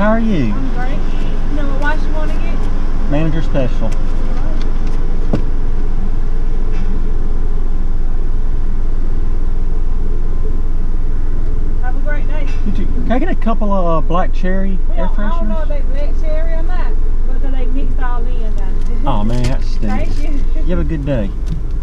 How are you? I'm great. You know what watch you want to get? Manager Special. Have a great day. Can I get a couple of black cherry air fresheners? I don't know if they black cherry or not, because they mixed all in. Oh man, that's stinks. Thank you. You have a good day.